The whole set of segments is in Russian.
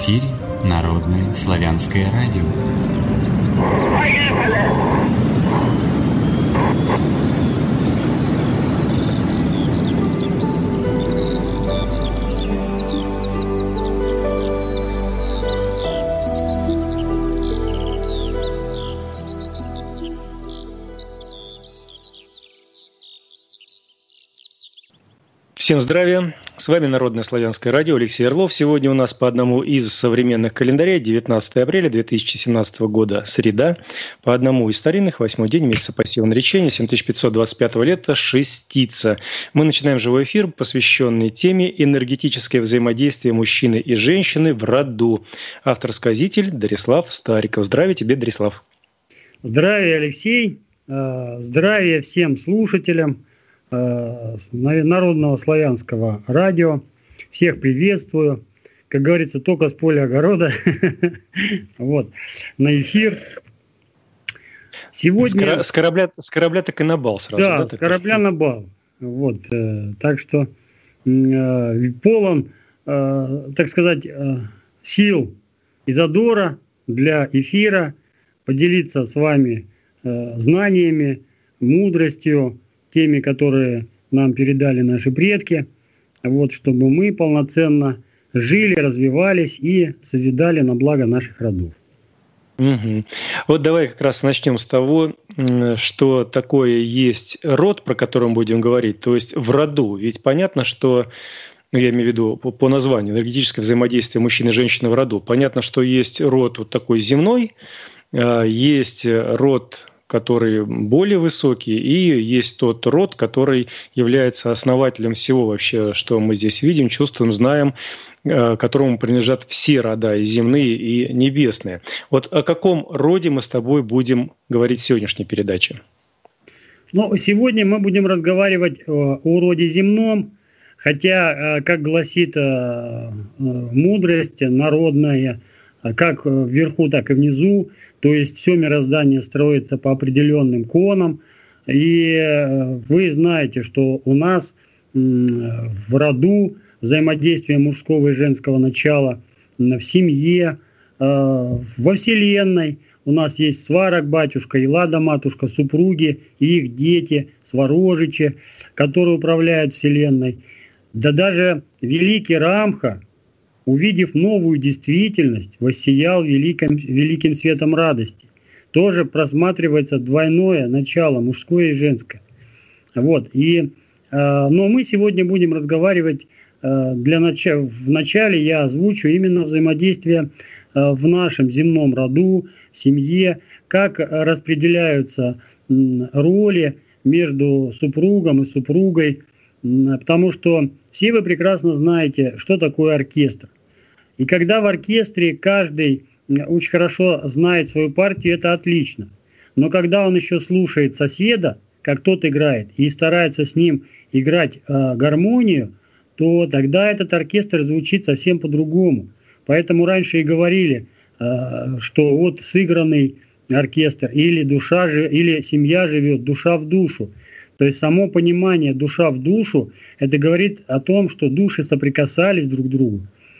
эфире Народное славянское радио. Всем здравия! С вами Народное славянское радио, Алексей Орлов. Сегодня у нас по одному из современных календарей 19 апреля 2017 года, среда. По одному из старинных, 8-й день месяца посева наречения, 7525 лета, шестица. Мы начинаем живой эфир, посвященный теме «Энергетическое взаимодействие мужчины и женщины в роду». Автор-сказитель Дарислав Стариков. Здравия тебе, Дарислав. Здравия, Алексей. Здравия всем слушателям Народного славянского радио. Всех приветствую. Как говорится, только с поля огорода. Вот. На эфир. Сегодня... С корабля так и на бал сразу. Да, с корабля на бал. Вот. Так что полон, так сказать, сил и задора для эфира, поделиться с вами знаниями, мудростью, теми, которые нам передали наши предки, вот, чтобы мы полноценно жили, развивались и созидали на благо наших родов. Угу. Вот давай как раз начнем с того, что такое есть род, про который мы будем говорить, то есть в роду. Ведь понятно, что, я имею в виду по названию, энергетическое взаимодействие мужчины и женщины в роду. Понятно, что есть род вот такой земной, есть род, который более высокий, и есть тот род, который является основателем всего вообще, что мы здесь видим, чувствуем, знаем, которому принадлежат все рода, и земные, и небесные. Вот о каком роде мы с тобой будем говорить в сегодняшней передаче? Ну, сегодня мы будем разговаривать о роде земном, хотя, как гласит мудрость народная, как вверху, так и внизу, то есть все мироздание строится по определенным конам. И вы знаете, что у нас в роду взаимодействие мужского и женского начала в семье, во Вселенной. У нас есть Сварог батюшка, Елада матушка, супруги и их дети, Сварожичи, которые управляют Вселенной. Да даже великий Рамха, увидев новую действительность, воссиял великим светом радости. Тоже просматривается двойное начало, мужское и женское. Вот. Но мы сегодня будем разговаривать, вначале я озвучу именно взаимодействие в нашем земном роду, в семье, как распределяются роли между супругом и супругой, потому что все вы прекрасно знаете, что такое оркестр. И когда в оркестре каждый очень хорошо знает свою партию, это отлично. Но когда он еще слушает соседа, как тот играет, и старается с ним играть гармонию, то тогда этот оркестр звучит совсем по-другому. Поэтому раньше и говорили, что вот сыгранный оркестр, или семья живет душа в душу. То есть само понимание душа в душу, это говорит о том, что души соприкасались друг к другу,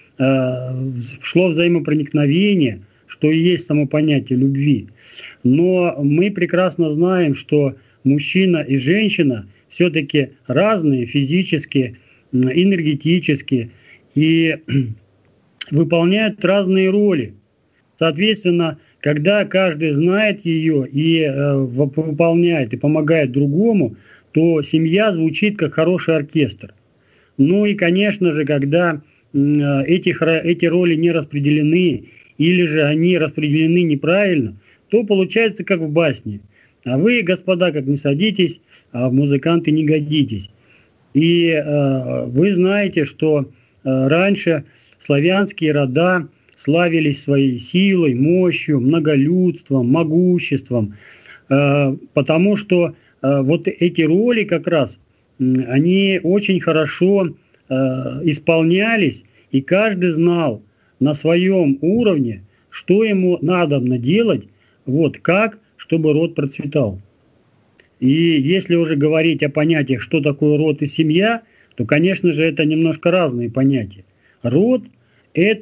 шло взаимопроникновение, что и есть само понятие любви. Но мы прекрасно знаем, что мужчина и женщина все-таки разные физически, энергетически и выполняют разные роли. Соответственно, когда каждый знает ее и выполняет и помогает другому, то семья звучит как хороший оркестр. Ну и, конечно же, когда эти роли не распределены, или же они распределены неправильно, то получается как в басне. А вы, господа, как не садитесь, а в музыканты не годитесь. И вы знаете, что раньше славянские рода славились своей силой, мощью, многолюдством, могуществом, потому что вот эти роли как раз, они очень хорошо исполнялись, и каждый знал на своем уровне, что ему надобно делать, вот как, чтобы род процветал. И если уже говорить о понятиях, что такое род и семья, то, конечно же, это немножко разные понятия. Род – это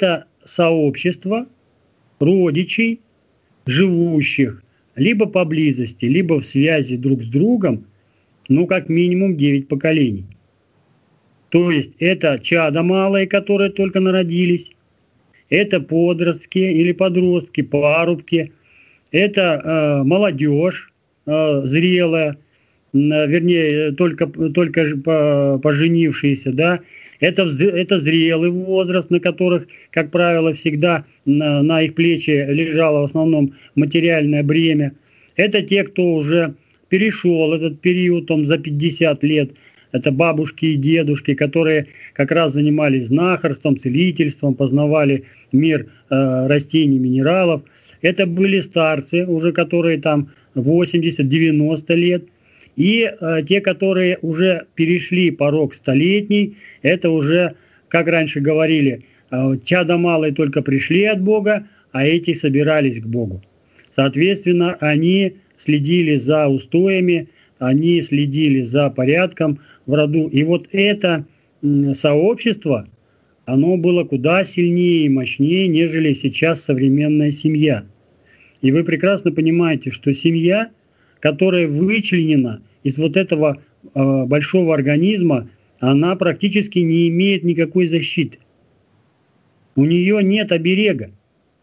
сообщество родичей, живущих либо поблизости, либо в связи друг с другом, ну, как минимум 9 поколений. То есть это чада малые, которые только народились, это подростки или подростки, парубки, это молодежь зрелая, вернее, только поженившиеся, да, это зрелый возраст, на которых, как правило, всегда на их плечи лежало в основном материальное бремя. Это те, кто уже перешел этот период там, за 50 лет. Это бабушки и дедушки, которые как раз занимались знахарством, целительством, познавали мир растений, минералов. Это были старцы, уже которые там 80-90 лет. И те, которые уже перешли порог столетний, это уже, как раньше говорили, чада малые только пришли от Бога, а эти собирались к Богу. Соответственно, они следили за устоями, они следили за порядком в роду. И вот это сообщество, оно было куда сильнее и мощнее, нежели сейчас современная семья. И вы прекрасно понимаете, что семья, которая вычленена из вот этого большого организма, она практически не имеет никакой защиты. У нее нет оберега.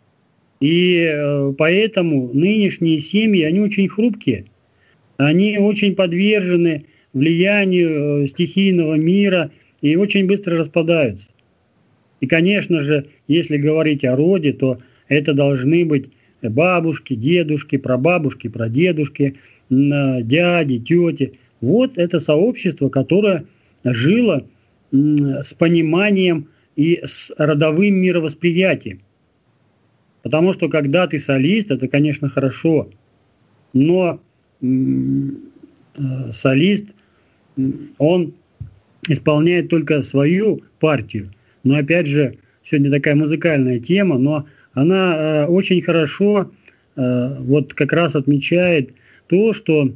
И поэтому нынешние семьи, они очень хрупкие. Они очень подвержены влиянию стихийного мира и очень быстро распадаются. И, конечно же, если говорить о роде, то это должны быть бабушки, дедушки, прабабушки, прадедушки, дяди, тети. Вот это сообщество, которое жило с пониманием и с родовым мировосприятием. Потому что когда ты солист, это, конечно, хорошо, но солист, он исполняет только свою партию. Но опять же, сегодня такая музыкальная тема, но она очень хорошо вот как раз отмечает то, что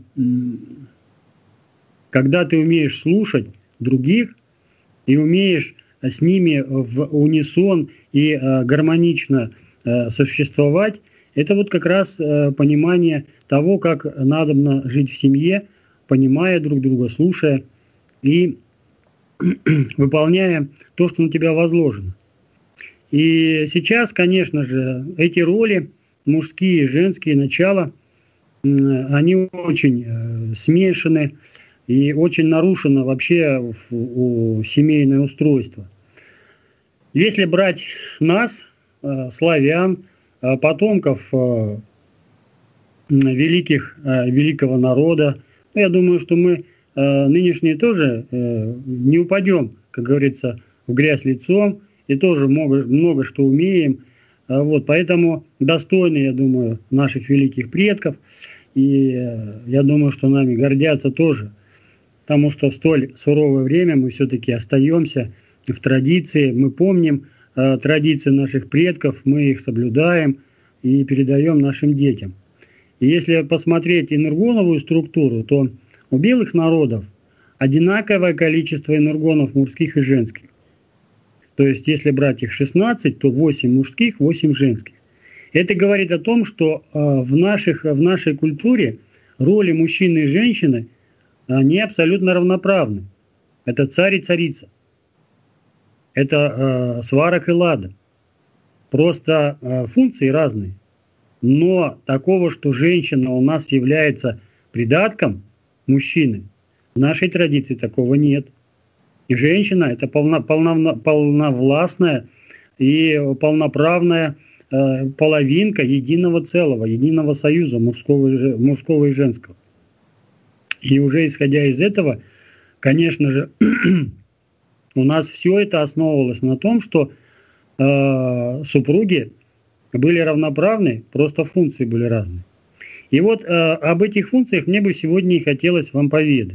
когда ты умеешь слушать других и умеешь с ними в унисон и гармонично существовать, это вот как раз понимание того, как надобно жить в семье, понимая друг друга, слушая и выполняя то, что на тебя возложено. И сейчас, конечно же, эти роли, мужские и женские начала, они очень смешаны и очень нарушено вообще семейное устройство. Если брать нас, славян, потомков великого народа, я думаю, что мы нынешние тоже не упадем, как говорится, в грязь лицом, и тоже много что умеем. Вот, поэтому достойны, я думаю, наших великих предков, и я думаю, что нами гордятся тоже, потому что в столь суровое время мы все-таки остаемся в традиции, мы помним традиции наших предков, мы их соблюдаем и передаем нашим детям. И если посмотреть энергоновую структуру, то у белых народов одинаковое количество энергонов мужских и женских. То есть, если брать их 16, то 8 мужских, 8 женских. Это говорит о том, что в нашей культуре роли мужчины и женщины, они абсолютно равноправны. Это царь и царица. Это сварог и лада. Просто функции разные. Но такого, что женщина у нас является придатком мужчины, в нашей традиции такого нет. И женщина – это полновластная и полноправная половинка единого целого, единого союза мужского и женского. И уже исходя из этого, конечно же, у нас все это основывалось на том, что супруги были равноправны, просто функции были разные. И вот об этих функциях мне бы сегодня и хотелось вам поведать.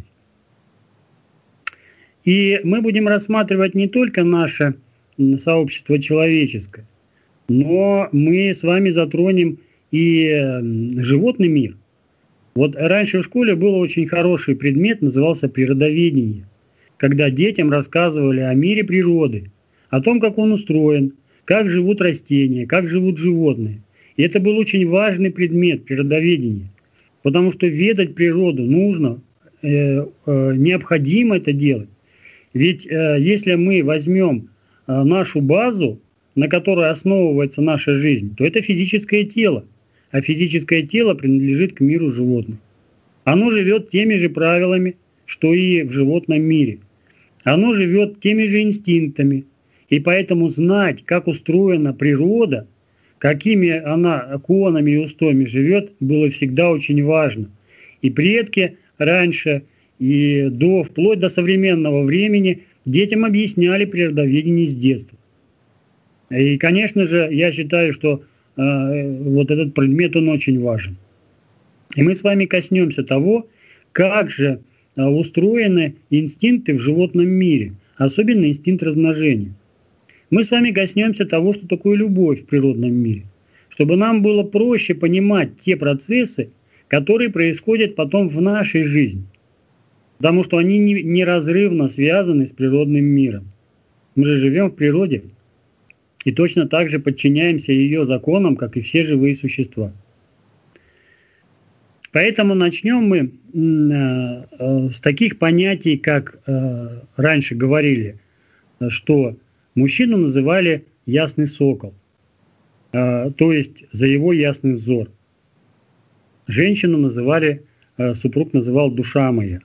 И мы будем рассматривать не только наше сообщество человеческое, но мы с вами затронем и животный мир. Вот раньше в школе был очень хороший предмет, назывался природоведение, когда детям рассказывали о мире природы, о том, как он устроен, как живут растения, как живут животные. И это был очень важный предмет природоведения, потому что ведать природу нужно, необходимо это делать. Ведь если мы возьмем нашу базу, на которой основывается наша жизнь, то это физическое тело. А физическое тело принадлежит к миру животных. Оно живет теми же правилами, что и в животном мире. Оно живет теми же инстинктами. И поэтому знать, как устроена природа, какими она конами и устоями живет, было всегда очень важно. И предки раньше, и вплоть до современного времени детям объясняли природоведение с детства. И, конечно же, я считаю, что вот этот предмет, он очень важен. И мы с вами коснемся того, как же устроены инстинкты в животном мире, особенно инстинкт размножения. Мы с вами коснемся того, что такое любовь в природном мире, чтобы нам было проще понимать те процессы, которые происходят потом в нашей жизни, потому что они неразрывно связаны с природным миром. Мы же живем в природе и точно так же подчиняемся ее законам, как и все живые существа. Поэтому начнем мы с таких понятий, как раньше говорили, что мужчину называли ясный сокол, то есть за его ясный взор. Женщину называли, супруг называл душа моя.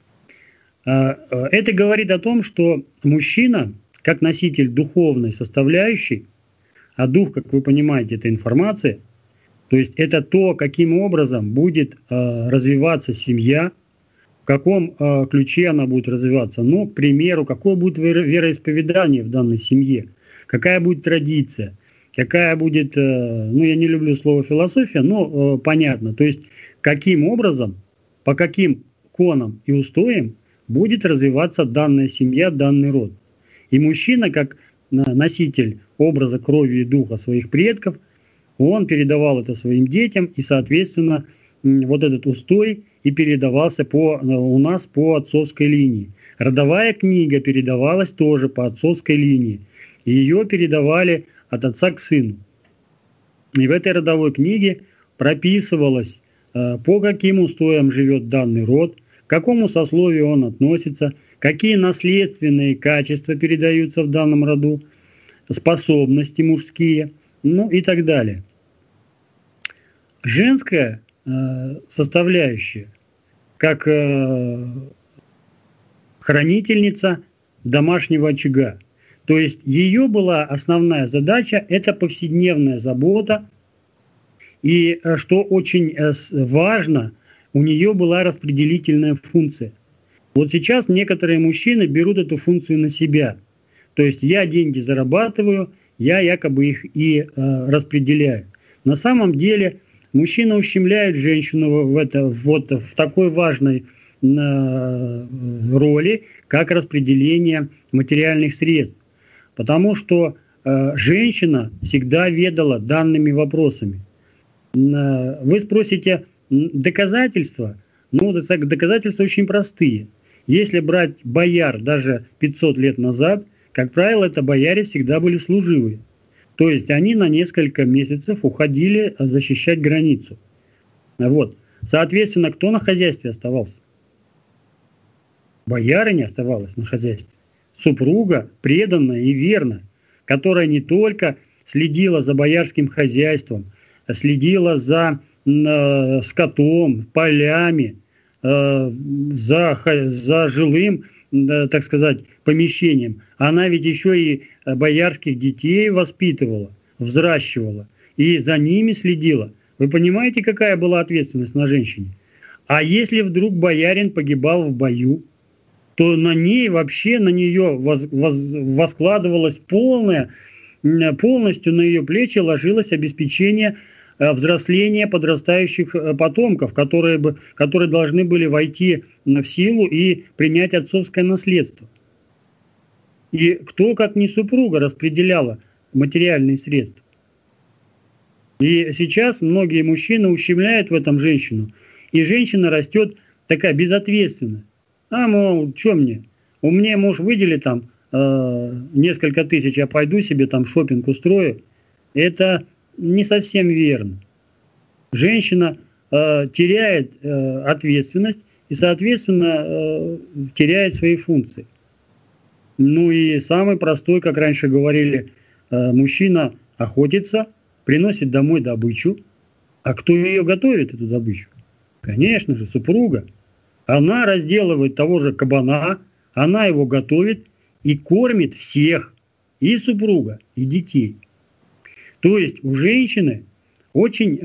Это говорит о том, что мужчина, как носитель духовной составляющей, а дух, как вы понимаете, это информация, то есть это то, каким образом будет развиваться семья, в каком ключе она будет развиваться. Ну, к примеру, какое будет вероисповедание в данной семье, какая будет традиция, какая будет, ну, я не люблю слово философия, но понятно, то есть каким образом, по каким конам и устоям будет развиваться данная семья, данный род. И мужчина, как носитель образа крови и духа своих предков, он передавал это своим детям, и, соответственно, вот этот устой и передавался у нас по отцовской линии. Родовая книга передавалась тоже по отцовской линии. И ее передавали от отца к сыну. И в этой родовой книге прописывалось, по каким устоям живет данный род, к какому сословию он относится, какие наследственные качества передаются в данном роду, способности мужские, ну и так далее. Женская составляющая, как хранительница домашнего очага. То есть ее была основная задача – это повседневная забота. И что очень важно, у нее была распределительная функция. Вот сейчас некоторые мужчины берут эту функцию на себя. То есть я деньги зарабатываю, я якобы их и распределяю. На самом деле мужчина ущемляет женщину в такой важной роли, как распределение материальных средств. Потому что женщина всегда ведала данными вопросами. Вы спросите, доказательства? Ну, доказательства очень простые. Если брать бояр даже 500 лет назад, как правило, это бояре всегда были служивые. То есть они на несколько месяцев уходили защищать границу. Вот. Соответственно, кто на хозяйстве оставался? Боярыня оставалась на хозяйстве. Супруга, преданная и верная, которая не только следила за боярским хозяйством, а следила за скотом, полями, за жилым, так сказать, помещением. Она ведь еще и боярских детей воспитывала, взращивала и за ними следила. Вы понимаете, какая была ответственность на женщине? А если вдруг боярин погибал в бою, то на ней вообще, на нее воскладывалось полностью на ее плечи ложилось обеспечение взросления подрастающих потомков, которые должны были войти в силу и принять отцовское наследство. И кто, как не супруга, распределяла материальные средства? И сейчас многие мужчины ущемляют в этом женщину, и женщина растет такая безответственная. А, мол, что мне? У меня муж выделит там несколько тысяч, я пойду себе там шопинг устрою, это не совсем верно. Женщина теряет ответственность и, соответственно, теряет свои функции. Ну и самый простой, как раньше говорили, мужчина охотится, приносит домой добычу. А кто ее готовит, эту добычу? Конечно же, супруга. Она разделывает того же кабана, она его готовит и кормит всех, и супруга, и детей. То есть у женщины очень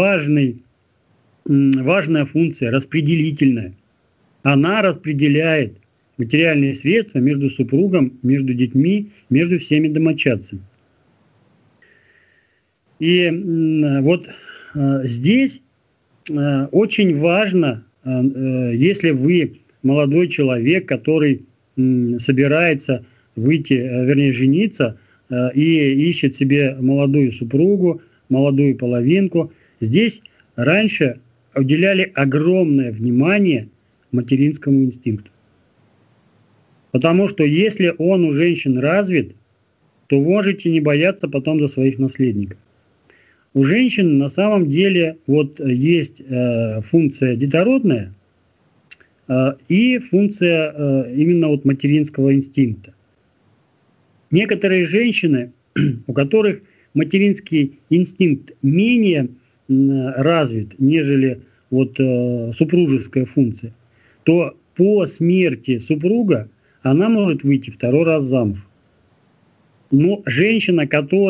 важная функция, распределительная. Она распределяет материальные средства между супругом, между детьми, между всеми домочадцами. И вот здесь очень важно, если вы молодой человек, который собирается выйти, вернее, жениться и ищет себе молодую супругу, молодую половинку, здесь раньше уделяли огромное внимание материнскому инстинкту. Потому что если он у женщин развит, то можете не бояться потом за своих наследников. У женщин на самом деле вот есть функция детородная и функция именно вот материнского инстинкта. Некоторые женщины, у которых материнский инстинкт менее развит, нежели вот супружеская функция, то по смерти супруга она может выйти второй раз замуж. Но женщина,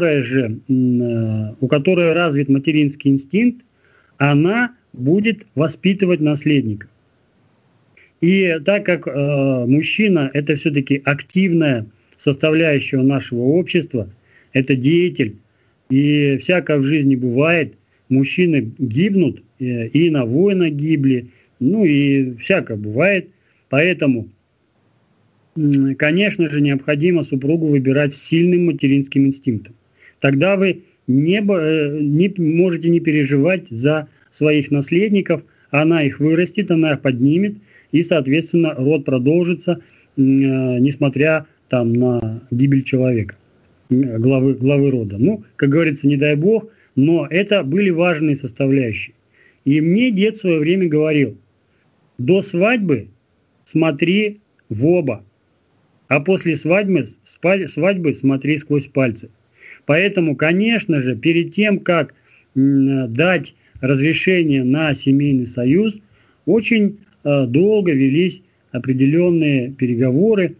у которой развит материнский инстинкт, она будет воспитывать наследника. И так как мужчина – это все-таки активная составляющая нашего общества, это деятель, и всякое в жизни бывает, мужчины гибнут, и на войнах гибли, ну и всякое бывает, поэтому, конечно же, необходимо супругу выбирать с сильным материнским инстинктом. Тогда вы не можете не переживать за своих наследников, она их вырастет, она их поднимет, и, соответственно, род продолжится, несмотря там, на гибель человека, главы рода. Ну, как говорится, не дай бог, но это были важные составляющие. И мне дед в свое время говорил: до свадьбы смотри в оба, а после свадьбы смотри сквозь пальцы. Поэтому, конечно же, перед тем, как дать разрешение на семейный союз, очень долго велись определенные переговоры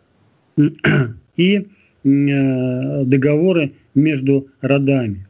и договоры между родами.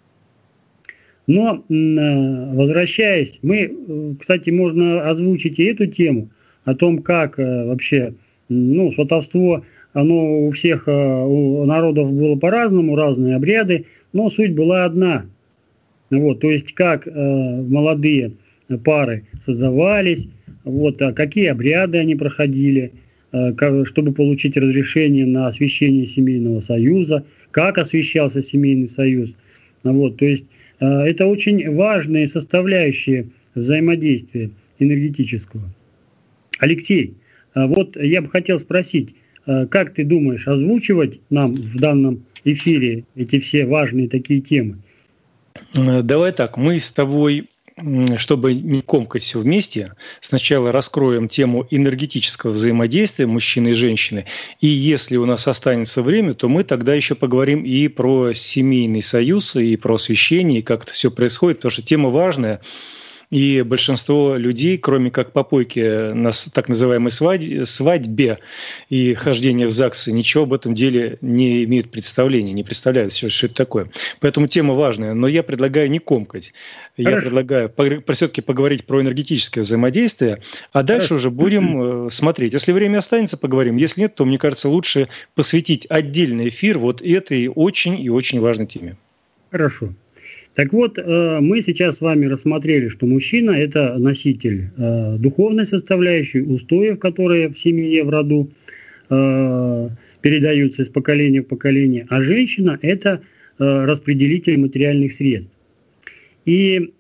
Но, возвращаясь, кстати, можно озвучить и эту тему, о том, как вообще, сватовство, оно у всех у народов было по-разному, разные обряды, но суть была одна. Вот, то есть, как молодые пары создавались, какие обряды они проходили, чтобы получить разрешение на освящение семейного союза, как освящался семейный союз. То есть, это очень важные составляющие взаимодействия энергетического. Алексей, я бы хотел спросить, как ты думаешь, озвучивать нам в данном эфире эти все важные такие темы? Давай так, мы с тобой, чтобы не комкать все вместе, сначала раскроем тему энергетического взаимодействия мужчины и женщины. И если у нас останется время, то мы тогда еще поговорим и про семейный союз, и про освящение, и как это все происходит, потому что тема важная. И большинство людей, кроме как попойки на так называемой свадьбе и хождения в ЗАГСы, ничего об этом деле не имеют представления, не представляют, что это такое. Поэтому тема важная. Но я предлагаю не комкать. Я предлагаю все-таки поговорить про энергетическое взаимодействие, а дальше уже будем смотреть. Если время останется, поговорим. Если нет, то, мне кажется, лучше посвятить отдельный эфир вот этой очень и очень важной теме. Хорошо. Так вот, мы сейчас с вами рассмотрели, что мужчина – это носитель духовной составляющей, устоев, которые в семье, в роду передаются из поколения в поколение, а женщина – это распределитель материальных средств. И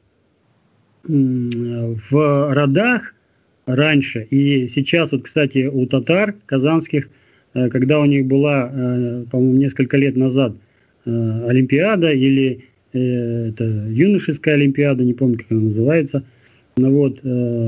в родах раньше, и сейчас, кстати, у татар казанских когда у них была, по-моему, несколько лет назад Олимпиада или это юношеская Олимпиада, не помню, как она называется. Ну, вот,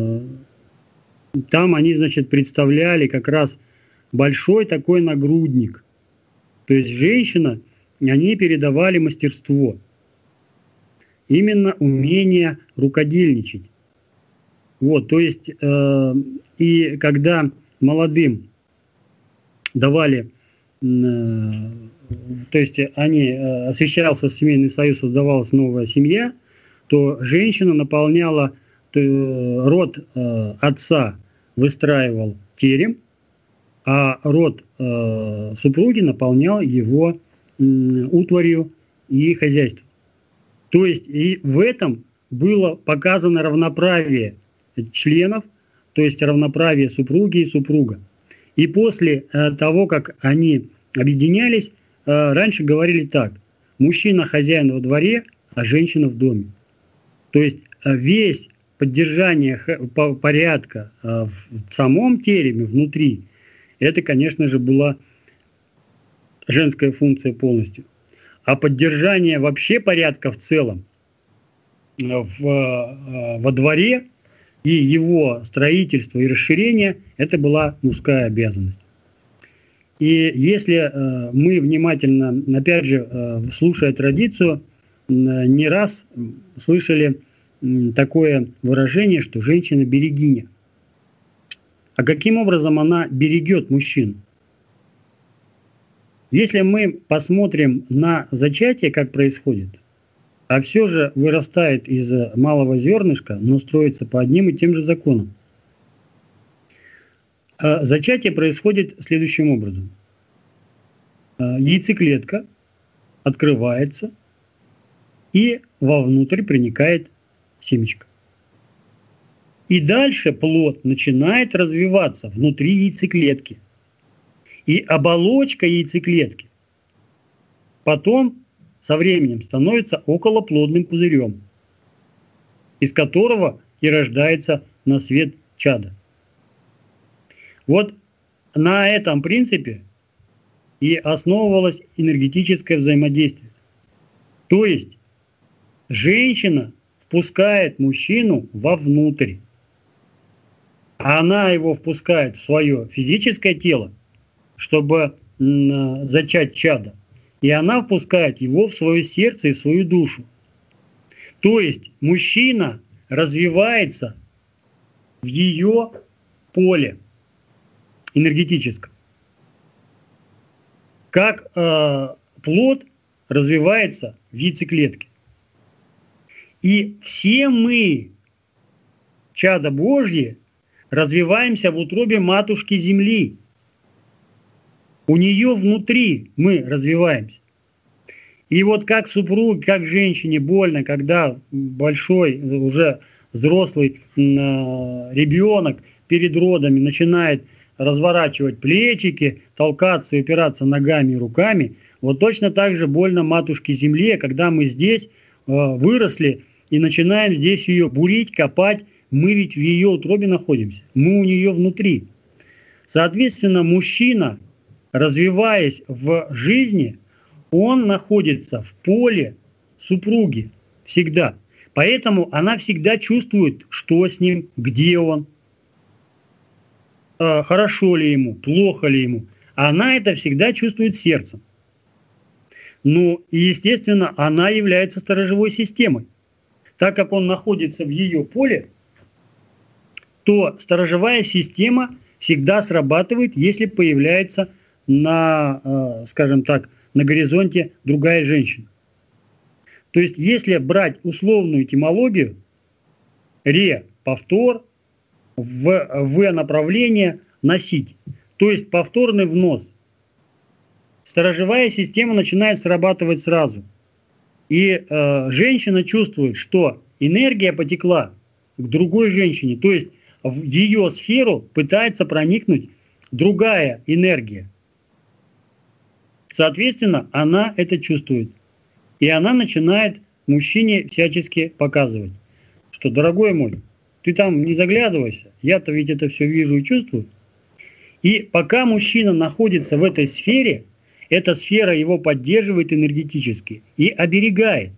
там они, значит, представляли как раз большой такой нагрудник. То есть женщина, они передавали мастерство. Именно умение рукодельничать. Вот, то есть, и когда молодым давали, то есть освещался семейный союз, создавалась новая семья, то женщина наполняла, род отца выстраивал терем, а род супруги наполнял его утварью и хозяйством. То есть и в этом было показано равноправие членов, то есть равноправие супруги и супруга. И после того, как они объединялись, раньше говорили так: мужчина хозяин во дворе, а женщина в доме. То есть весь поддержание порядка в самом тереме, внутри, это, конечно же, была женская функция полностью. А поддержание вообще порядка в целом во дворе и его строительство и расширение, это была мужская обязанность. И если мы внимательно, опять же, слушая традицию, не раз слышали такое выражение, что женщина берегиня. А каким образом она берегет мужчину? Если мы посмотрим на зачатие, как происходит, а все же вырастает из малого зернышка, но строится по одним и тем же законам. Зачатие происходит следующим образом. Яйцеклетка открывается, и вовнутрь проникает семечко. И дальше плод начинает развиваться внутри яйцеклетки. И оболочка яйцеклетки потом со временем становится околоплодным пузырем, из которого и рождается на свет чадо. Вот на этом принципе и основывалось энергетическое взаимодействие. То есть женщина впускает мужчину вовнутрь, а она его впускает в свое физическое тело, чтобы зачать чадо. И она впускает его в свое сердце и в свою душу. То есть мужчина развивается в ее поле энергетическом. Как плод развивается в яйцеклетке. И все мы, чадо Божье, развиваемся в утробе матушки Земли. У нее внутри мы развиваемся. И вот как супруг, как женщине больно, когда большой, уже взрослый ребенок перед родами начинает разворачивать плечики, толкаться и упираться ногами и руками, вот точно так же больно матушке Земле, когда мы здесь выросли и начинаем здесь ее бурить, копать, мы ведь в ее утробе находимся, мы у нее внутри. Соответственно, мужчина, развиваясь в жизни, он находится в поле супруги всегда. Поэтому она всегда чувствует, что с ним, где он, хорошо ли ему, плохо ли ему. Она это всегда чувствует сердцем. Ну и, естественно, она является сторожевой системой. Так как он находится в ее поле, то сторожевая система всегда срабатывает, если появляется на, скажем так, на горизонте другая женщина. То есть, если брать условную этимологию, ре – повтор, в направление – носить. То есть, повторный внос. Сторожевая система начинает срабатывать сразу. И женщина чувствует, что энергия потекла к другой женщине. То есть, в ее сферу пытается проникнуть другая энергия. Соответственно, она это чувствует. И она начинает мужчине всячески показывать, что, дорогой мой, ты там не заглядывайся, я-то ведь это все вижу и чувствую. И пока мужчина находится в этой сфере, эта сфера его поддерживает энергетически и оберегает.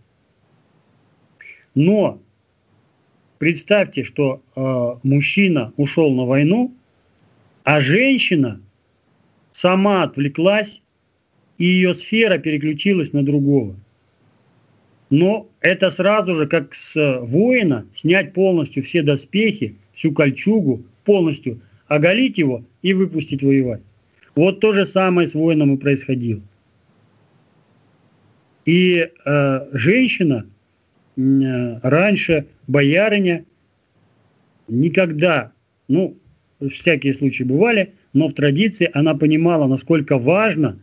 Но представьте, что мужчина ушел на войну, а женщина сама отвлеклась, и ее сфера переключилась на другого. Но это сразу же, как с воина, снять полностью все доспехи, всю кольчугу, полностью оголить его и выпустить воевать. Вот то же самое с воином и происходило. И женщина, раньше боярыня, никогда, ну, всякие случаи бывали, но в традиции она понимала, насколько важно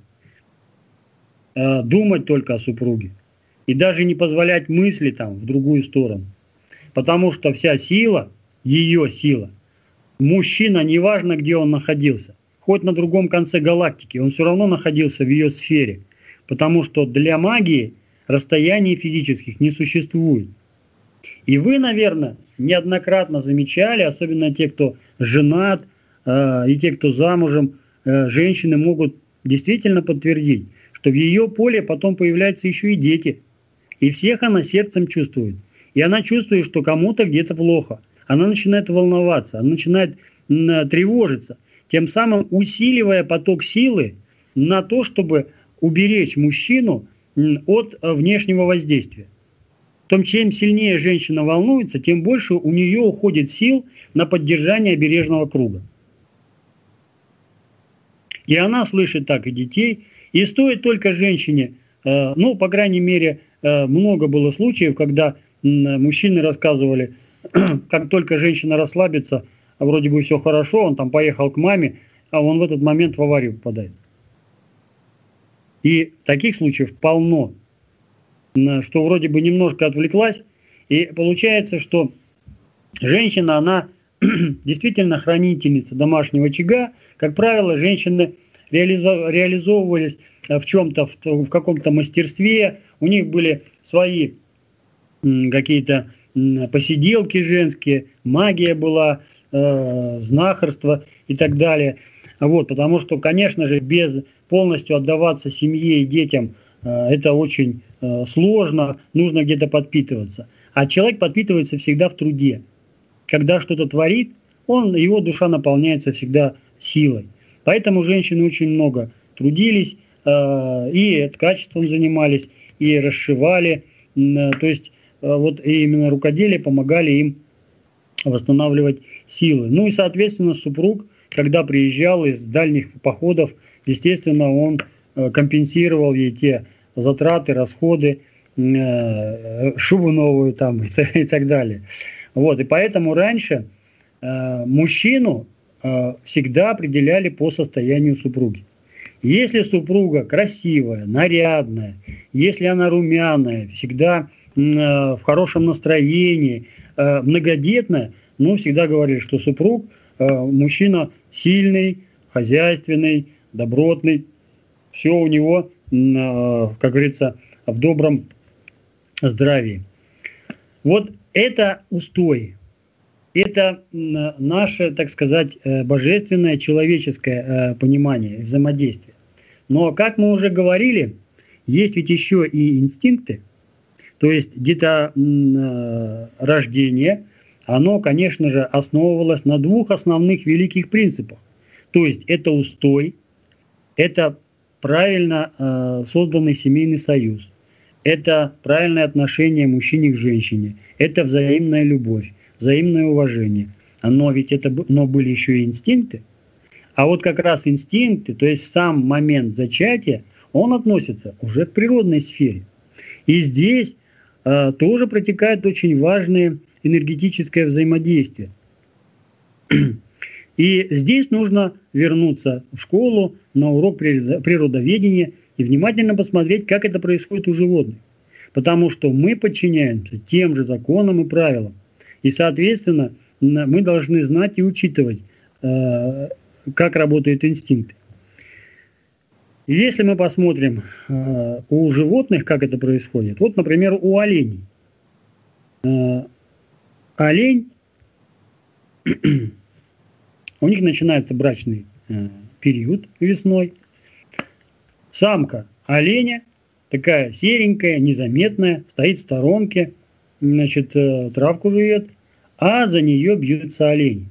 думать только о супруге. И даже не позволять мысли там в другую сторону. Потому что вся сила, ее сила, мужчина, неважно где он находился, хоть на другом конце галактики, он все равно находился в ее сфере. Потому что для магии расстояний физических не существует. И вы, наверное, неоднократно замечали, особенно те, кто женат, и те, кто замужем, женщины могут действительно подтвердить, что в ее поле потом появляются еще и дети. И всех она сердцем чувствует. И она чувствует, что кому-то где-то плохо. Она начинает волноваться, она начинает тревожиться, тем самым усиливая поток силы на то, чтобы уберечь мужчину от внешнего воздействия. Чем сильнее женщина волнуется, тем больше у нее уходит сил на поддержание обережного круга. И она слышит так и детей. И стоит только женщине, ну, по крайней мере, много было случаев, когда мужчины рассказывали, как только женщина расслабится, вроде бы все хорошо, он там поехал к маме, а он в этот момент в аварию попадает. И таких случаев полно, что вроде бы немножко отвлеклась, и получается, что женщина, она действительно хранительница домашнего очага. Как правило, женщины реализовывались в чем-то, в каком-то мастерстве, у них были свои какие-то посиделки женские, магия была, знахарство и так далее. Вот, потому что, конечно же, без полностью отдаваться семье и детям это очень сложно, нужно где-то подпитываться. А человек подпитывается всегда в труде. Когда что-то творит, его душа наполняется всегда силой. Поэтому женщины очень много трудились, и ткачеством занимались, и расшивали. То есть вот именно рукоделие помогали им восстанавливать силы. Ну и, соответственно, супруг, когда приезжал из дальних походов, естественно, он компенсировал ей те затраты, расходы, шубу новую там и так далее. Вот, и поэтому раньше мужчину всегда определяли по состоянию супруги. Если супруга красивая, нарядная, если она румяная, всегда в хорошем настроении, многодетная, ну, всегда говорили, что супруг мужчина сильный, хозяйственный, добротный, все у него, как говорится, в добром здравии. Вот это устой, это наше, так сказать, божественное, человеческое понимание, взаимодействие. Но, как мы уже говорили, есть ведь еще и инстинкты, то есть деторождение, оно, конечно же, основывалось на двух основных великих принципах. То есть это устой, это правильно созданный семейный союз, это правильное отношение мужчины к женщине, это взаимная любовь, взаимное уважение. Но ведь но были еще и инстинкты. А вот как раз инстинкты, то есть сам момент зачатия, он относится уже к природной сфере. И здесь тоже протекает очень важное энергетическое взаимодействие. И здесь нужно вернуться в школу на урок природоведения и внимательно посмотреть, как это происходит у животных. Потому что мы подчиняемся тем же законам и правилам. И, соответственно, мы должны знать и учитывать, как работают инстинкты. И если мы посмотрим у животных, как это происходит, вот, например, у оленей. Олень, у них начинаются брачные период весной. Самка оленя, такая серенькая, незаметная, стоит в сторонке, значит, травку жует, а за нее бьются олени.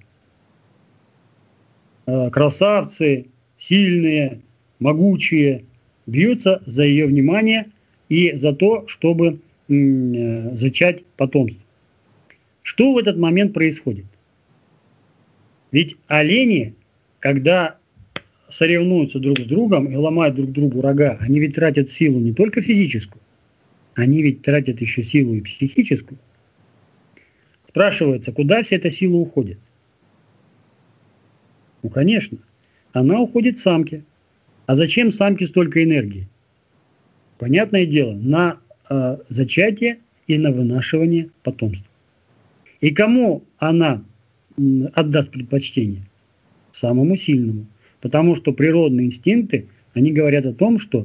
Красавцы, сильные, могучие, бьются за ее внимание и за то, чтобы зачать потомство. Что в этот момент происходит? Ведь олени, когда соревнуются друг с другом и ломают друг другу рога, они ведь тратят силу не только физическую, они ведь тратят еще силу и психическую. Спрашивается, куда вся эта сила уходит? Ну, конечно, она уходит самке. А зачем самке столько энергии? Понятное дело, на зачатие и на вынашивание потомства. И кому она отдаст предпочтение? Самому сильному. Потому что природные инстинкты, они говорят о том, что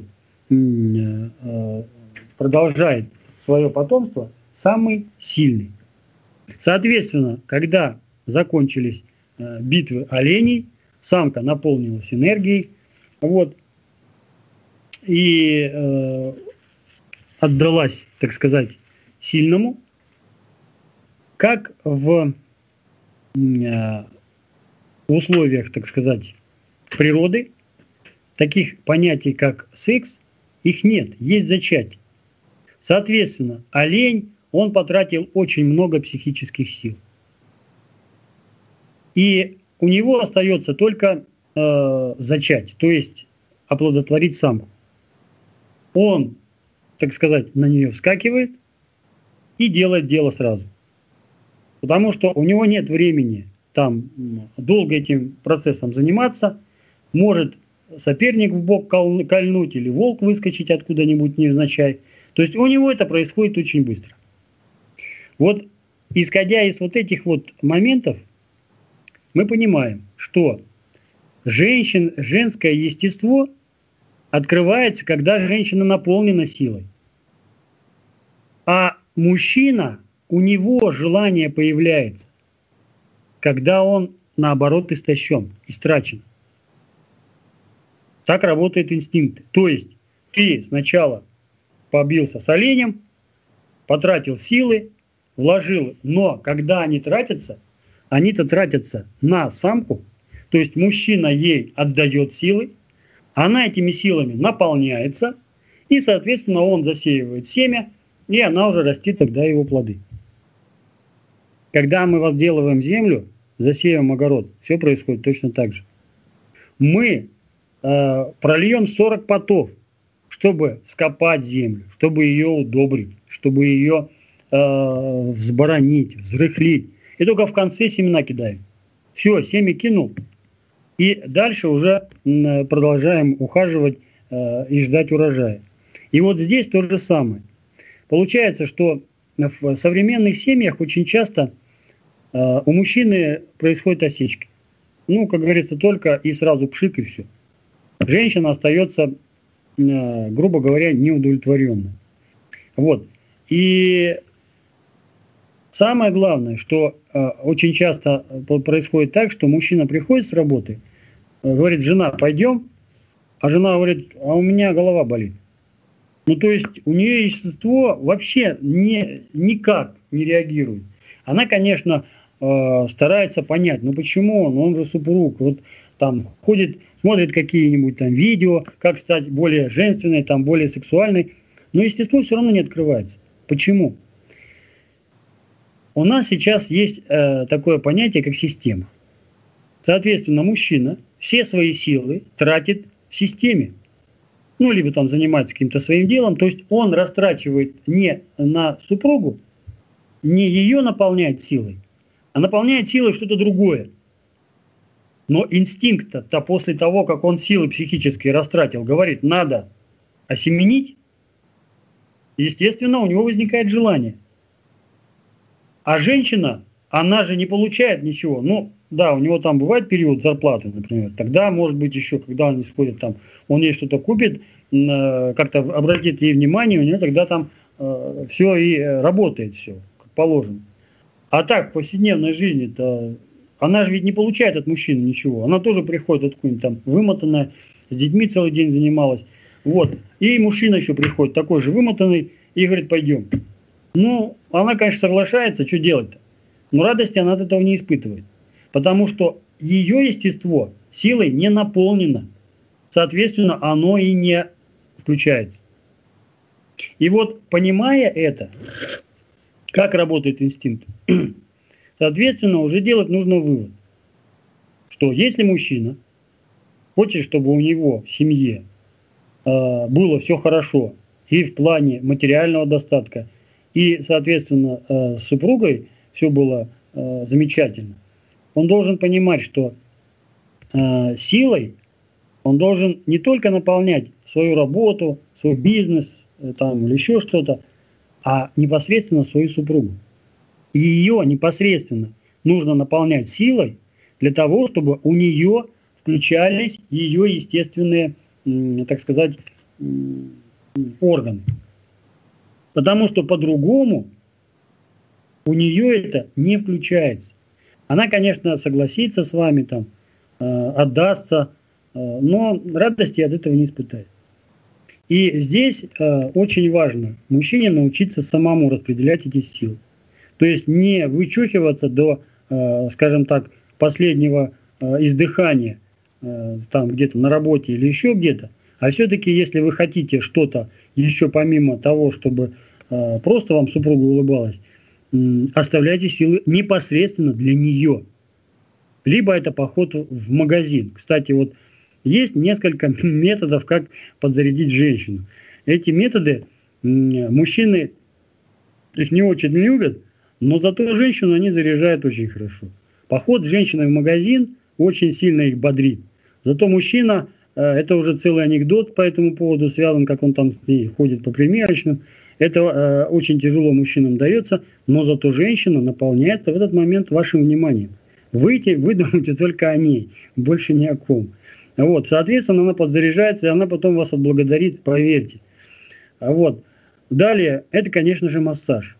продолжает свое потомство самый сильный. Соответственно, когда закончились битвы оленей, самка наполнилась энергией, вот, и отдалась, так сказать, сильному, как в условиях, так сказать, природы, таких понятий, как секс, их нет, есть зачатие. Соответственно, олень, он потратил очень много психических сил. И у него остается только зачать, то есть оплодотворить самку. Он, так сказать, на нее вскакивает и делает дело сразу. Потому что у него нет времени там долго этим процессом заниматься. Может соперник в бок кольнуть или волк выскочить откуда-нибудь невзначай. То есть у него это происходит очень быстро. Вот исходя из вот этих вот моментов, мы понимаем, что женское естество открывается, когда женщина наполнена силой. А мужчина, у него желание появляется, когда он, наоборот, истощен, истрачен. Так работают инстинкты. То есть ты сначала побился с оленем, потратил силы, вложил, но когда они тратятся, они-то тратятся на самку, то есть мужчина ей отдает силы, она этими силами наполняется, и, соответственно, он засеивает семя, и она уже растит тогда его плоды. Когда мы возделываем землю, засеиваем огород, все происходит точно так же. Мы прольем 40 потов, чтобы вскопать землю, чтобы ее удобрить, чтобы ее взборонить, взрыхлить. И только в конце семена кидаем. Все, семя кинул. И дальше уже продолжаем ухаживать и ждать урожая. И вот здесь то же самое. Получается, что в современных семьях очень часто у мужчины происходят осечки. Ну, как говорится, только и сразу пшик и все. Женщина остается, грубо говоря, неудовлетворенной. Вот. И самое главное, что очень часто происходит так, что мужчина приходит с работы, говорит: жена, пойдем, а жена говорит: а у меня голова болит. Ну, то есть у нее естество вообще никак не реагирует. Она, конечно, старается понять, ну почему он же супруг, вот там ходит, смотрит какие-нибудь там видео, как стать более женственной, там более сексуальной, но естество все равно не открывается. Почему? У нас сейчас есть такое понятие, как система. Соответственно, мужчина все свои силы тратит в системе. Ну, либо там занимается каким-то своим делом. То есть он растрачивает не на супругу, не ее наполняет силой, а наполняет силой что-то другое. Но инстинкт-то после того, как он силы психические растратил, говорит: надо осеменить, естественно, у него возникает желание. А женщина, она же не получает ничего. Ну, да, у него там бывает период зарплаты, например. Тогда, может быть, еще, когда он сходит там, он ей что-то купит, как-то обратит ей внимание, у нее тогда там все и работает все, как положено. А так, в повседневной жизни-то она же ведь не получает от мужчины ничего. Она тоже приходит откуда-нибудь там вымотанная, с детьми целый день занималась. Вот. И мужчина еще приходит такой же вымотанный и говорит, пойдем. Ну, она, конечно, соглашается, что делать-то? Но радости она от этого не испытывает. Потому что ее естество силой не наполнено. Соответственно, оно и не включается. И вот, понимая это, как работает инстинкт, соответственно, уже делать нужно вывод, что если мужчина хочет, чтобы у него в семье было все хорошо и в плане материального достатка, и, соответственно, с супругой все было замечательно, он должен понимать, что силой он должен не только наполнять свою работу, свой бизнес там, или еще что-то, а непосредственно свою супругу. И ее непосредственно нужно наполнять силой для того, чтобы у нее включались ее естественные, так сказать, органы. Потому что по-другому у нее это не включается. Она, конечно, согласится с вами, там, отдастся, но радости от этого не испытает. И здесь очень важно мужчине научиться самому распределять эти силы. То есть не вычухиваться до, скажем так, последнего издыхания там где-то на работе или еще где-то, а все-таки, если вы хотите что-то еще помимо того, чтобы просто вам супруга улыбалась, оставляйте силы непосредственно для нее. Либо это поход в магазин. Кстати, вот есть несколько методов, как подзарядить женщину. Эти методы мужчины их не очень любят, но зато женщину они заряжают очень хорошо. Поход с женщиной в магазин очень сильно их бодрит. Зато мужчина, это уже целый анекдот по этому поводу связан, как он там ходит по примерочным. Это очень тяжело мужчинам дается, но зато женщина наполняется в этот момент вашим вниманием. Вы думаете только о ней, больше ни о ком. Вот, соответственно, она подзаряжается, и она потом вас отблагодарит, поверьте. Вот. Далее, это, конечно же, массаж.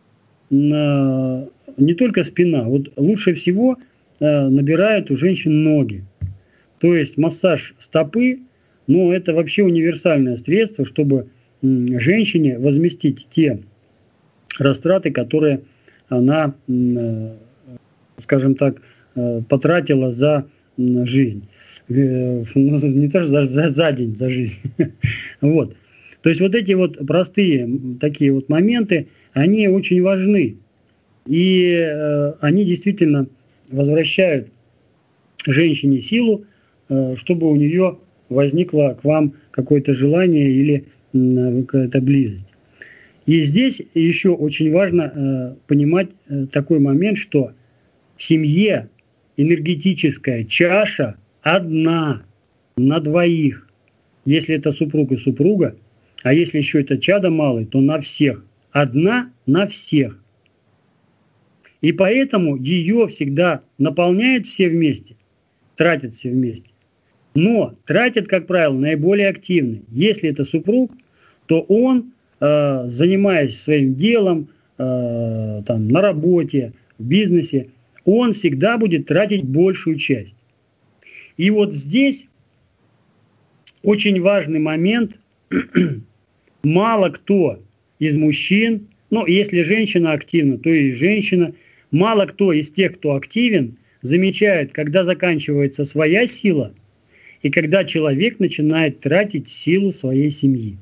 Не только спина. Вот лучше всего набирают у женщин ноги. То есть массаж стопы, ну, это вообще универсальное средство, чтобы женщине возместить те растраты, которые она, скажем так, потратила за жизнь. Не то, что за день, за жизнь. Вот. То есть вот эти вот простые такие вот моменты, они очень важны. И они действительно возвращают женщине силу, чтобы у нее возникло к вам какое-то желание или какая-то близость. И здесь еще очень важно понимать такой момент, что в семье энергетическая чаша одна на двоих. Если это супруг и супруга, а если еще это чадо малый, то на всех. Одна на всех. И поэтому ее всегда наполняют все вместе, тратят все вместе. Но тратят, как правило, наиболее активно. Если это супруг, то он, занимаясь своим делом, там, на работе, в бизнесе, он всегда будет тратить большую часть. И вот здесь очень важный момент. Мало кто из мужчин, ну, если женщина активна, то и женщина, мало кто из тех, кто активен, замечает, когда заканчивается своя сила и когда человек начинает тратить силу своей семьи.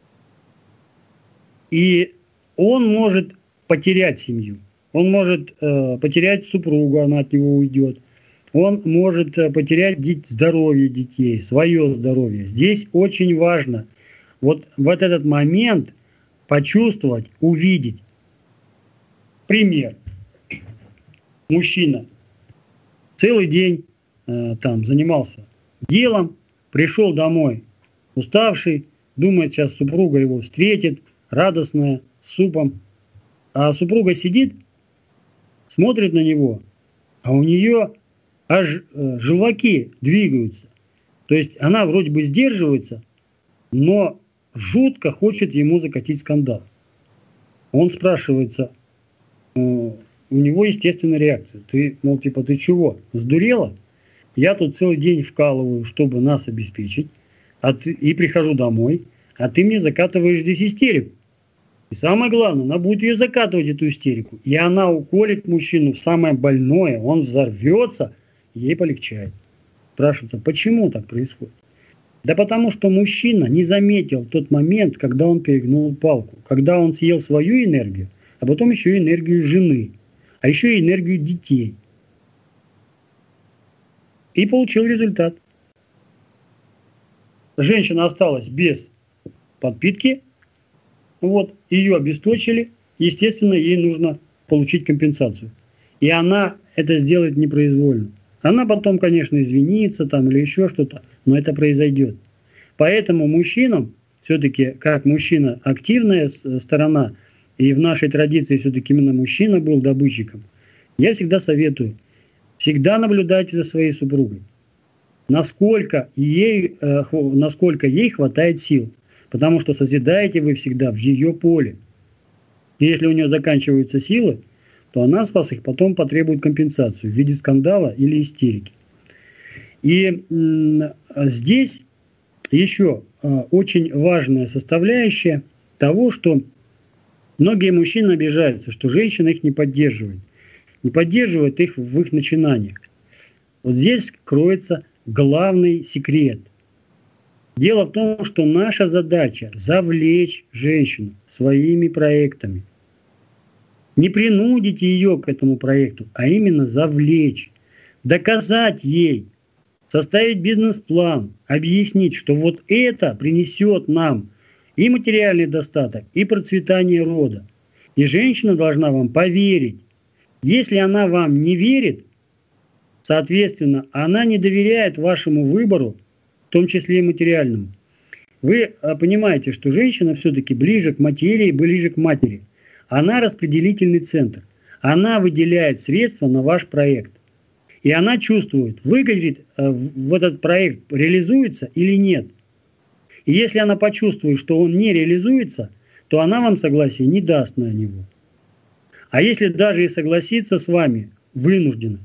И он может потерять семью, он может потерять супругу, она от него уйдет, он может потерять здоровье детей, свое здоровье. Здесь очень важно вот этот момент почувствовать, увидеть. Пример. Мужчина целый день там занимался делом, пришел домой уставший, думает, сейчас супруга его встретит, радостная, с супом. А супруга сидит, смотрит на него, а у нее аж желваки двигаются. То есть она вроде бы сдерживается, но жутко хочет ему закатить скандал. Он спрашивается, у него естественная реакция. Ты, мол, типа, ты чего, сдурела? Я тут целый день вкалываю, чтобы нас обеспечить, и прихожу домой, а ты мне закатываешь здесь истерику. И самое главное, она будет ее закатывать, эту истерику. И она уколет мужчину в самое больное, он взорвется, ей полегчает. Спрашивается, почему так происходит? Да потому что мужчина не заметил тот момент, когда он перегнул палку, когда он съел свою энергию, а потом еще и энергию жены, а еще и энергию детей. И получил результат. Женщина осталась без подпитки, вот, ее обесточили, естественно, ей нужно получить компенсацию. И она это сделает непроизвольно. Она потом, конечно, извинится там или еще что-то, но это произойдет. Поэтому мужчинам, все-таки, как мужчина, активная сторона, и в нашей традиции все-таки именно мужчина был добытчиком, я всегда советую, всегда наблюдайте за своей супругой, насколько ей хватает сил. Потому что созидаете вы всегда в ее поле. И если у нее заканчиваются силы, то она с вас их потом потребует компенсацию в виде скандала или истерики. И здесь еще очень важная составляющая того, что многие мужчины обижаются, что женщина их не поддерживает. Не поддерживает их в их начинаниях. Вот здесь кроется главный секрет. Дело в том, что наша задача завлечь женщину своими проектами. Не принудить ее к этому проекту, а именно завлечь. Доказать ей, составить бизнес-план, объяснить, что вот это принесет нам и материальный достаток, и процветание рода. И женщина должна вам поверить. Если она вам не верит, соответственно, она не доверяет вашему выбору, в том числе и материальному. Вы понимаете, что женщина все-таки ближе к материи, ближе к матери. Она распределительный центр. Она выделяет средства на ваш проект. И она чувствует, выгодит в этот проект, реализуется или нет. И если она почувствует, что он не реализуется, то она вам согласия не даст на него. А если даже и согласится с вами вынужденно,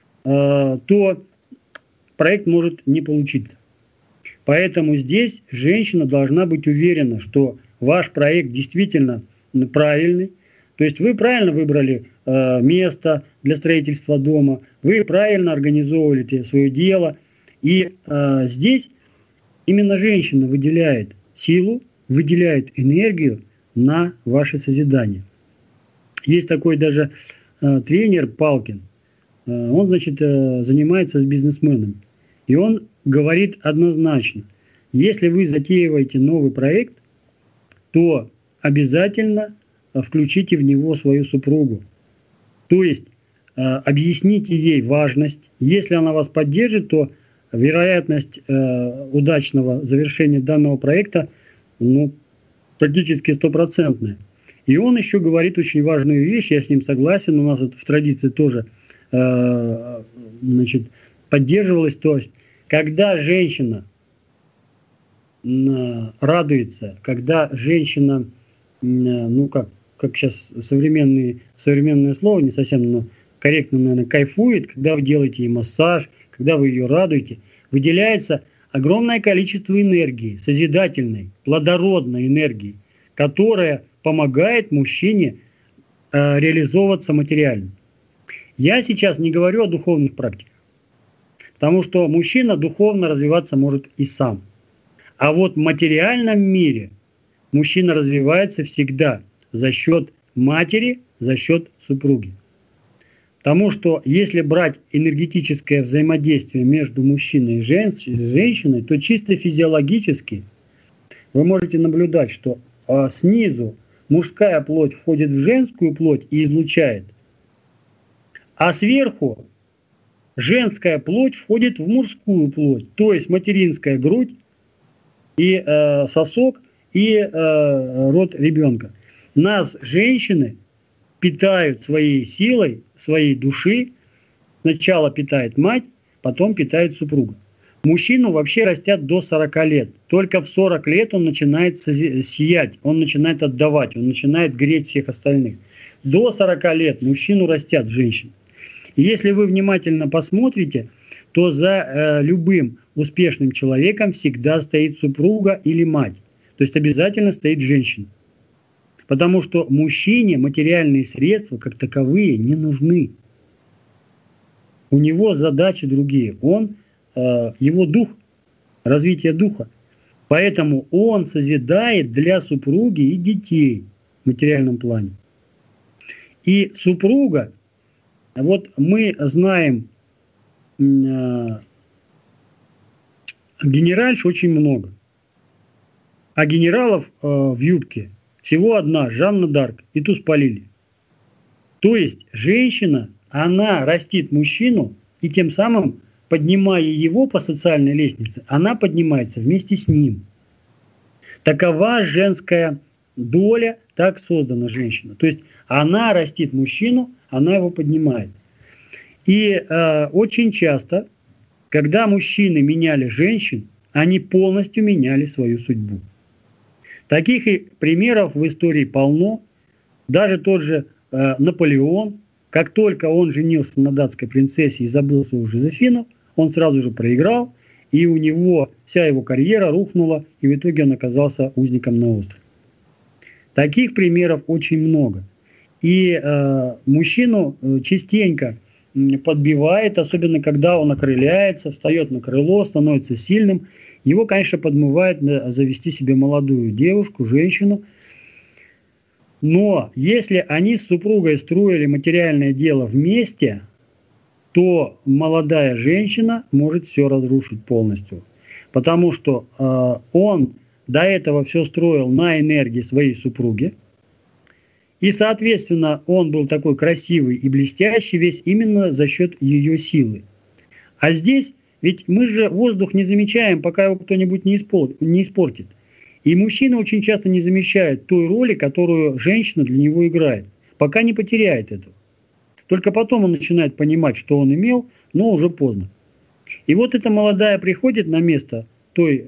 то проект может не получиться. Поэтому здесь женщина должна быть уверена, что ваш проект действительно правильный. То есть вы правильно выбрали место для строительства дома, вы правильно организовываете свое дело. И здесь именно женщина выделяет силу, выделяет энергию на ваше созидание. Есть такой даже тренер Палкин. Он, значит, занимается с бизнесменами. И он говорит однозначно, если вы затеиваете новый проект, то обязательно включите в него свою супругу. То есть объясните ей важность. Если она вас поддержит, то вероятность удачного завершения данного проекта практически стопроцентная. И он еще говорит очень важную вещь, я с ним согласен, у нас это в традиции тоже поддерживалось. То есть, когда женщина радуется, когда женщина, как сейчас современное слово, не совсем корректно, наверное, кайфует, когда вы делаете ей массаж, когда вы ее радуете, выделяется огромное количество энергии, созидательной, плодородной энергии, которая помогает мужчине реализовываться материально. Я сейчас не говорю о духовных практиках, потому что мужчина духовно развиваться может и сам. А вот в материальном мире мужчина развивается всегда за счет матери, за счет супруги. Потому что если брать энергетическое взаимодействие между мужчиной и женщиной, то чисто физиологически вы можете наблюдать, что снизу мужская плоть входит в женскую плоть и излучает, а сверху женская плоть входит в мужскую плоть, то есть материнская грудь и сосок и род ребенка. Нас, женщины, питают своей силой, своей души. Сначала питает мать, потом питает супруга. Мужчину вообще растят до 40 лет. Только в 40 лет он начинает сиять, он начинает отдавать, он начинает греть всех остальных. до 40 лет мужчину растят женщин. И если вы внимательно посмотрите, то за любым успешным человеком всегда стоит супруга или мать. То есть обязательно стоит женщина. Потому что мужчине материальные средства как таковые не нужны. У него задачи другие. Его дух, развитие духа. Поэтому он созидает для супруги и детей в материальном плане. И супруга, вот мы знаем генеральш очень много. А генералов в юбке всего одна, Жанна д'Арк, и ту спалили. То есть женщина, она растит мужчину, и тем самым, поднимая его по социальной лестнице, она поднимается вместе с ним. Такова женская доля, так создана женщина. То есть она растит мужчину, она его поднимает. И очень часто, когда мужчины меняли женщин, они полностью меняли свою судьбу. Таких примеров в истории полно. Даже тот же Наполеон, как только он женился на датской принцессе и забыл свою Жозефину, он сразу же проиграл, и у него вся его карьера рухнула, и в итоге он оказался узником на острове. Таких примеров очень много. И мужчину частенько подбивает, особенно когда он окрыляется, встает на крыло, становится сильным. Его, конечно, подмывает завести себе молодую девушку, женщину. Но если они с супругой строили материальное дело вместе, то молодая женщина может все разрушить полностью. Потому что он до этого все строил на энергии своей супруги. И, соответственно, он был такой красивый и блестящий весь именно за счет ее силы. А здесь, ведь мы же воздух не замечаем, пока его кто-нибудь не испортит. И мужчина очень часто не замечает той роли, которую женщина для него играет, пока не потеряет этого. Только потом он начинает понимать, что он имел, но уже поздно. И вот эта молодая приходит на место той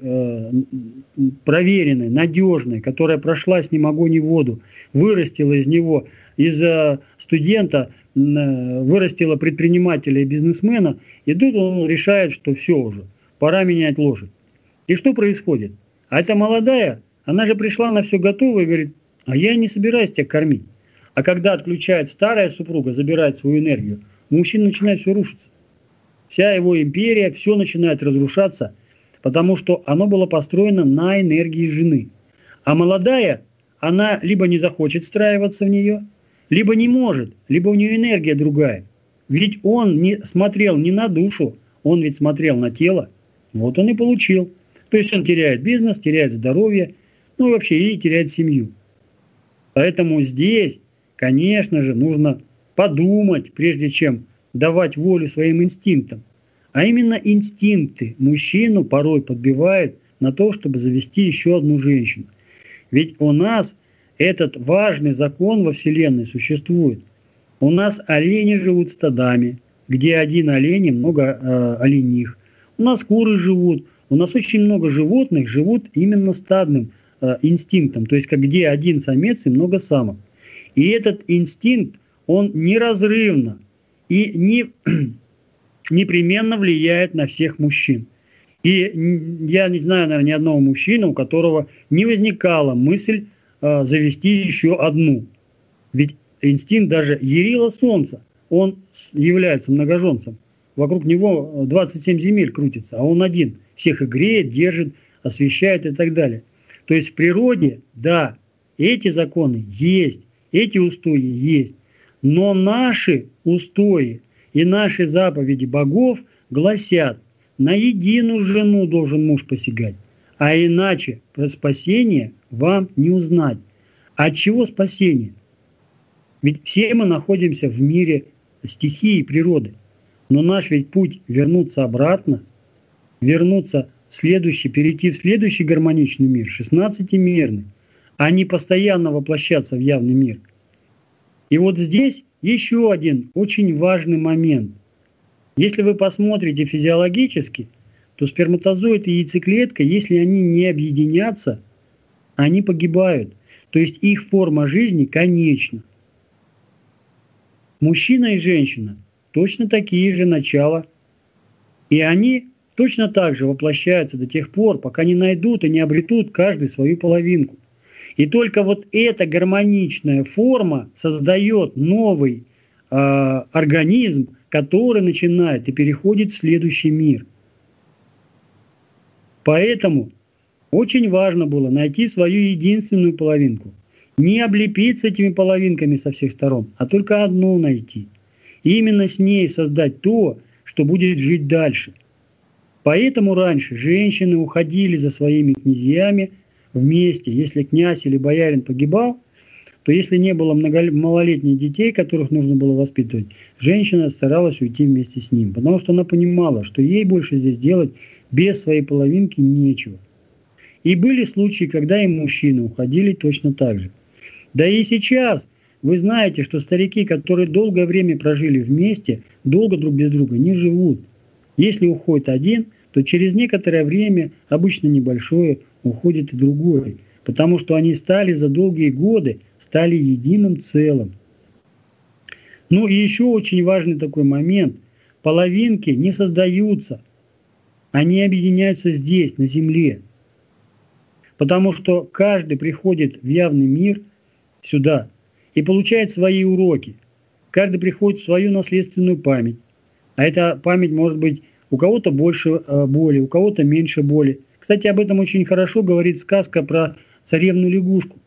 проверенной, надежной, которая прошла с ним огонь и воду, вырастила из него, из студента, вырастила предпринимателя и бизнесмена, и тут он решает, что все уже, пора менять лошадь. И что происходит? А эта молодая, она же пришла на все готово и говорит, а я не собираюсь тебя кормить. А когда отключает старая супруга, забирает свою энергию, у мужчины начинает все рушиться. Вся его империя, все начинает разрушаться, потому что оно было построено на энергии жены. А молодая, она либо не захочет встраиваться в нее, либо не может, либо у нее энергия другая. Ведь он не смотрел не на душу, он ведь смотрел на тело. Вот он и получил. То есть он теряет бизнес, теряет здоровье, ну и вообще и теряет семью. Поэтому здесь, конечно же, нужно подумать, прежде чем давать волю своим инстинктам. А именно инстинкты мужчину порой подбивают на то, чтобы завести еще одну женщину. Ведь у нас этот важный закон во Вселенной существует. У нас олени живут стадами, где один олень и много олених. У нас куры живут. У нас очень много животных живут именно стадным инстинктом, то есть как где один самец и много самок. И этот инстинкт, он неразрывно и непременно влияет на всех мужчин. И я не знаю, наверное, ни одного мужчины, у которого не возникала мысль завести еще одну. Ведь инстинкт даже Ярила Солнца, он является многоженцем. Вокруг него 27 земель крутится, а он один. Всех и греет, держит, освещает и так далее. То есть в природе, да, эти законы есть, эти устои есть. Но наши устои и наши заповеди богов гласят, на единую жену должен муж посягать, а иначе спасение вам не узнать. От чего спасение? Ведь все мы находимся в мире стихии природы. Но наш ведь путь вернуться обратно, вернуться в следующий, перейти в следующий гармоничный мир, 16-мерный, а не постоянно воплощаться в явный мир. И вот здесь еще один очень важный момент. Если вы посмотрите физиологически, то сперматозоид и яйцеклетка, если они не объединятся, они погибают. То есть их форма жизни конечна. мужчина и женщина точно такие же начала. И они точно так же воплощаются до тех пор, пока не найдут и не обретут каждый свою половинку. И только вот эта гармоничная форма создает новый организм, который начинает и переходит в следующий мир. Поэтому очень важно было найти свою единственную половинку. Не облепиться этими половинками со всех сторон, а только одну найти. И именно с ней создать то, что будет жить дальше. Поэтому раньше женщины уходили за своими князьями вместе. Если князь или боярин погибал, то если не было малолетних детей, которых нужно было воспитывать, женщина старалась уйти вместе с ним. Потому что она понимала, что ей больше здесь делать без своей половинки нечего. И были случаи, когда и мужчины уходили точно так же. Да и сейчас вы знаете, что старики, которые долгое время прожили вместе, долго друг без друга не живут. Если уходит один, то через некоторое время, обычно небольшое, уходит и другой. Потому что они стали за долгие годы, стали единым целым. Ну и еще очень важный такой момент. Половинки не создаются, они объединяются здесь, на Земле. Потому что каждый приходит в явный мир сюда и получает свои уроки. Каждый приходит в свою наследственную память. А эта память может быть у кого-то больше боли, у кого-то меньше боли. Кстати, об этом очень хорошо говорит сказка про царевну-лягушку.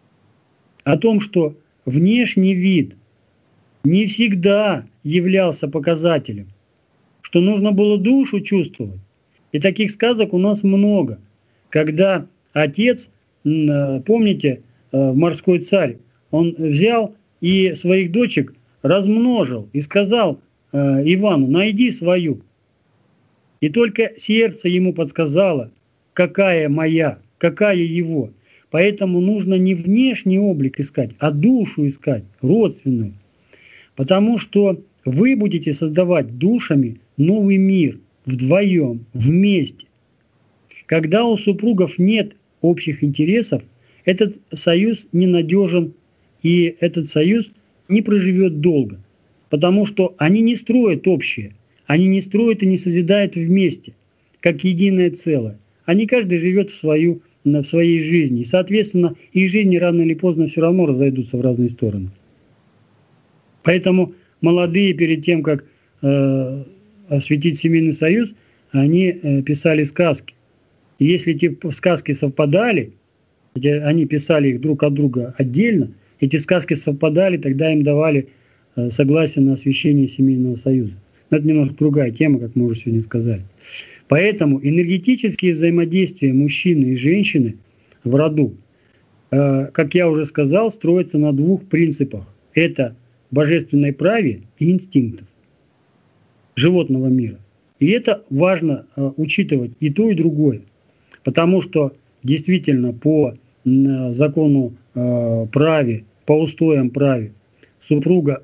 О том, что внешний вид не всегда являлся показателем, что нужно было душу чувствовать. И таких сказок у нас много. Когда отец, помните, морской царь, он взял и своих дочек размножил и сказал Ивану: найди свою. И только сердце ему подсказало, какая моя, какая его. Поэтому нужно не внешний облик искать, а душу искать, родственную. Потому что вы будете создавать душами новый мир, вдвоем, вместе. Когда у супругов нет общих интересов, этот союз ненадежен, и этот союз не проживет долго. Потому что они не строят общее, они не строят и не созидают вместе, как единое целое. Они каждый живет в своей жизни. И, соответственно, их жизни рано или поздно все равно разойдутся в разные стороны. Поэтому молодые перед тем, как осветить семейный союз, они писали сказки. И если эти сказки совпадали, они писали их друг от друга отдельно, эти сказки совпадали, тогда им давали согласие на освящение семейного союза. Но это немножко другая тема, как мы уже сегодня сказали. Поэтому энергетические взаимодействия мужчины и женщины в роду, как я уже сказал, строятся на двух принципах. Это божественной праве и инстинктов животного мира. И это важно учитывать и то, и другое. Потому что действительно по закону праве, по устоям праве, супруга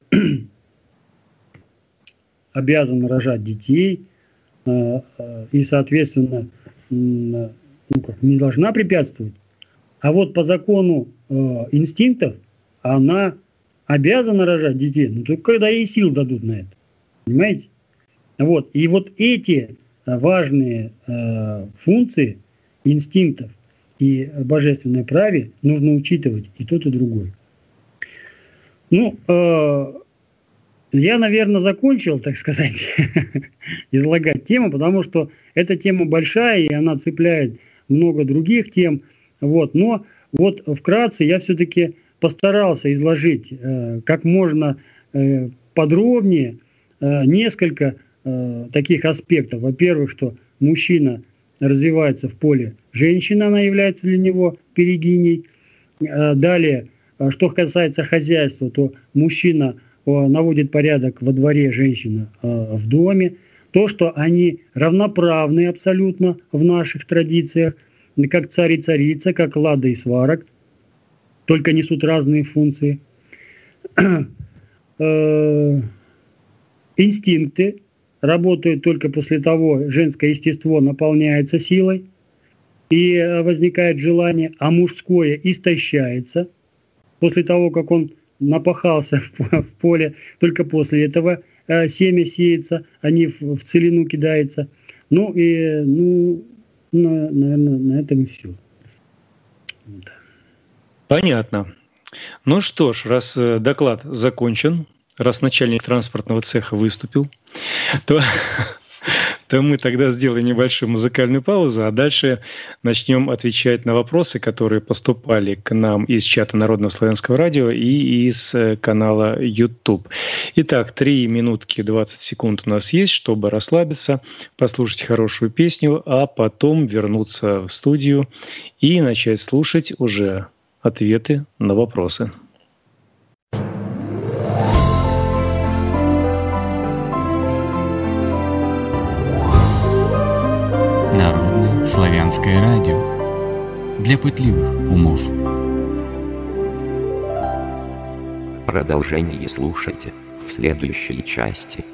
обязана рожать детей и, соответственно, не должна препятствовать. А вот по закону инстинктов она обязана рожать детей, но только когда ей сил дадут на это. Понимаете? Вот. И вот эти важные функции инстинктов и божественной праве нужно учитывать и тот, и другой. Ну, я, наверное, закончил, так сказать, излагать тему, потому что эта тема большая, и она цепляет много других тем. Вот. Но вот вкратце я все-таки постарался изложить как можно подробнее несколько таких аспектов. Во-первых, что мужчина развивается в поле женщины, она является для него перигиней. Далее, что касается хозяйства, то мужчина наводит порядок во дворе, женщина в доме. То, что они равноправны абсолютно в наших традициях, как царь и царица, как лада и сварог, только несут разные функции. Инстинкты работают только после того, женское естество наполняется силой и возникает желание, а мужское истощается после того, как он напахался в поле, только после этого семя сеется, а не в целину кидается. Ну и, наверное, на этом и все. Понятно. Ну что ж, раз доклад закончен, раз начальник транспортного цеха выступил, то мы тогда сделаем небольшую музыкальную паузу, а дальше начнем отвечать на вопросы, которые поступали к нам из чата Народного славянского радио и из канала YouTube. Итак, 3 минутки 20 секунд у нас есть, чтобы расслабиться, послушать хорошую песню, а потом вернуться в студию и начать слушать уже ответы на вопросы. Народное славянское радио для пытливых умов. Продолжение слушайте в следующей части.